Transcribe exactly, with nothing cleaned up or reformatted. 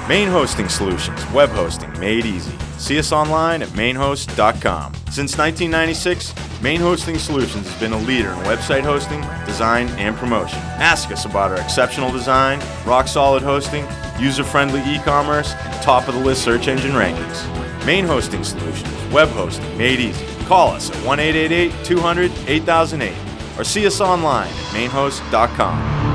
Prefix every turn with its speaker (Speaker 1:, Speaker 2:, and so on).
Speaker 1: Main Hosting Solutions, web hosting made easy. See us online at main host dot com. Since nineteen ninety-six, Main Hosting Solutions has been a leader in website hosting, design, and promotion. Ask us about our exceptional design, rock-solid hosting, user-friendly e-commerce, and top-of-the-list search engine rankings. Main Hosting Solutions, web hosting made easy. Call us at one eight eight eight, two hundred, eight thousand eight or see us online at main host dot com.